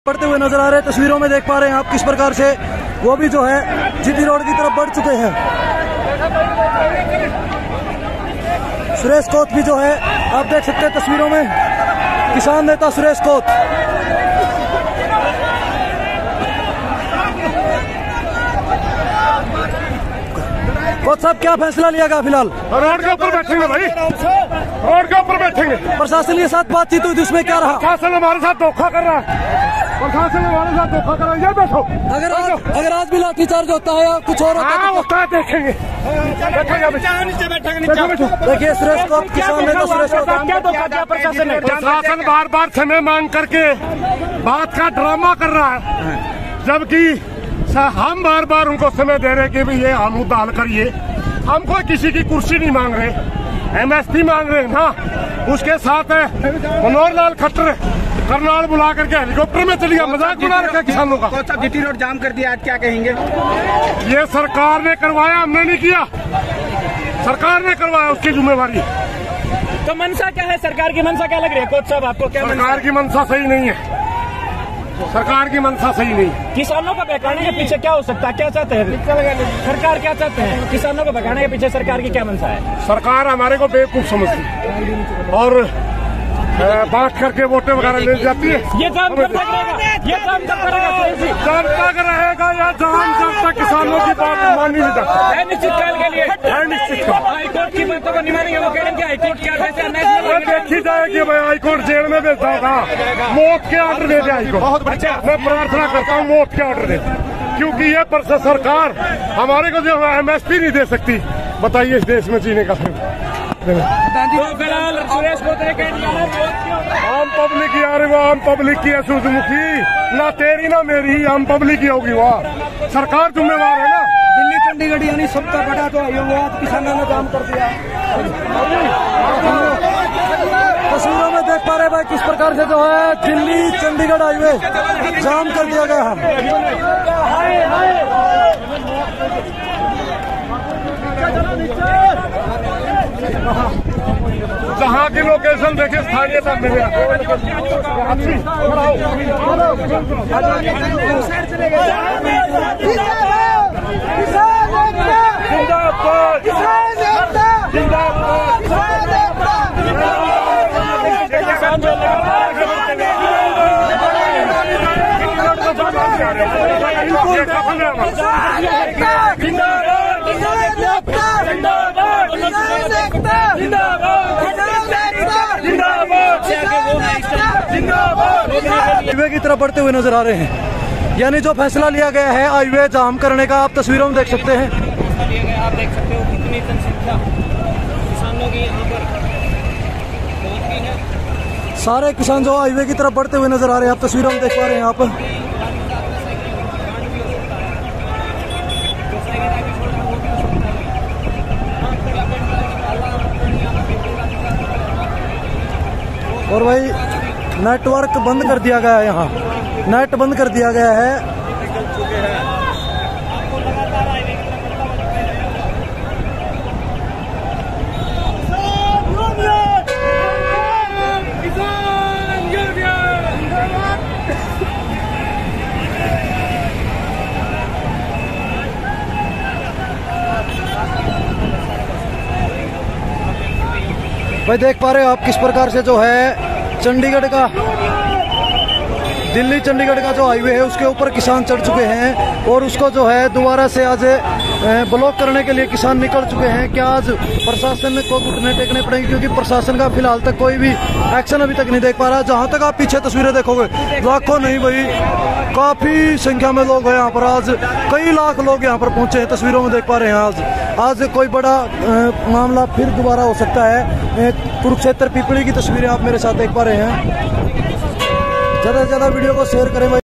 बढ़ते हुए नजर आ रहे हैं। तस्वीरों में देख पा रहे हैं आप किस प्रकार से वो भी जो है जीटी रोड की तरफ बढ़ चुके हैं। सुरेश कोत भी जो है आप देख सकते हैं तस्वीरों में, किसान नेता सुरेश कोत। कोत साहब, क्या फैसला लिया गया फिलहाल? रोड के ऊपर बैठेंगे भाई, रोड के ऊपर बैठेंगे। प्रशासन के साथ बातचीत हुई, उसमें क्या रहा? प्रशासन हमारे साथ धोखा कर रहा है, प्रशासन हमारे साथ धोखा कर रहा है। ये बैठो, अगर आज भी लाठीचार्ज होता है या कुछ और होता है देखेंगे। देखिए सुरेश कोत, किसान नेता सुरेश कोत। क्या धोखा दिया प्रशासन ने? प्रशासन बार बार समय मांग करके बात का ड्रामा कर रहा है, जबकि हम बार बार उनको समय दे रहे कि भाई ये हम मुद्दा हल करिए। हम कोई किसी की कुर्सी नहीं मांग रहे, MSP मांग रहे हैं ना। उसके साथ मनोहर लाल खट्टर करनाल बुला करके हेलीकॉप्टर में चलिए, मजाक बना रखा किसानों का। जीटी रोड जाम कर दिया, आज क्या कहेंगे? ये सरकार ने करवाया, हमने नहीं किया, सरकार ने करवाया, उसकी जिम्मेवारी। तो मंशा क्या है सरकार की? मंशा क्या लग रही है कोच साहब आपको? क्या सरकार की मंशा सही नहीं है, सरकार की मंशा सही नहीं। किसानों को बहकाने के पीछे क्या हो सकता है? क्या चाहते हैं सरकार, क्या चाहते हैं? किसानों को बहकाने के पीछे सरकार की क्या मंशा है? सरकार हमारे को बेवकूफ समझती है और बांट करके वोटें वगैरह ले जाती है। ये जाम कब तक रहेगा? ये जाम कब करेगा? जब तक रहेगा या जाम, जब तक किसानों की बात मानी नहीं जाती। निश्चित काल के लिए निश्चित काल। हाईकोर्ट की बातों को नहीं मानेंगे, वो कह रहे हैं हाईकोर्ट क्या देखी जाएगी भाई। हाईकोर्ट जेल में भेजता होगा, मौत के ऑर्डर दे दे हाईकोर्ट। मैं प्रार्थना करता हूँ मौत के ऑर्डर दे, क्योंकि ये सरकार हमारे को जो MSP नहीं दे सकती। बताइए इस देश में जीने का फिर फिलहाल सुरेश कोत ने कह दिया आम पब्लिक यार, वो आम पब्लिक की है सूरजमुखी, ना तेरी ना मेरी, आम पब्लिक की होगी। वहाँ सरकार जिम्मेवार है ना। दिल्ली चंडीगढ़ यानी सबका बड़ा तो आज किसानों ने काम कर दिया। तस्वीरों में देख पा रहे हैं भाई किस प्रकार से जो है दिल्ली चंडीगढ़ हाईवे जाम कर दिया गया है। जहाँ की लोकेशन देखिए, स्थानीयता मिले। हाईवे की तरफ बढ़ते हुए नजर आ रहे हैं, यानी जो फैसला लिया गया है हाईवे जाम करने का, आप तस्वीरों में देख सकते हैं। आप देख सकते हो कितनी जनसंख्या किसानों की यहाँ पर पहुँच गई है। सारे किसान जो हाईवे की तरफ बढ़ते हुए नजर आ रहे हैं, आप तस्वीरों में देख पा रहे हैं आप। और भाई नेटवर्क बंद कर दिया गया है, यहाँ नेट बंद कर दिया गया है। भाई देख पा रहे हो आप किस प्रकार से जो है चंडीगढ़ का, दिल्ली चंडीगढ़ का जो हाईवे है उसके ऊपर किसान चढ़ चुके हैं और उसको जो है दोबारा से आज ब्लॉक करने के लिए किसान निकल चुके हैं। क्या आज प्रशासन को घुटने टेकने पड़ेंगे, क्योंकि प्रशासन का फिलहाल तक कोई भी एक्शन अभी तक नहीं देख पा रहा। जहां तक आप पीछे तस्वीरें देखोगे, लाखों नहीं भाई काफी संख्या में लोग हैं यहाँ पर, आज कई लाख लोग यहाँ पर पहुंचे हैं। तस्वीरों में देख पा रहे हैं आज कोई बड़ा मामला फिर दोबारा हो सकता है। कुरुक्षेत्र पिपली की तस्वीरें आप मेरे साथ देख पा रहे हैं। ज्यादा से ज्यादा वीडियो को शेयर करें भाई।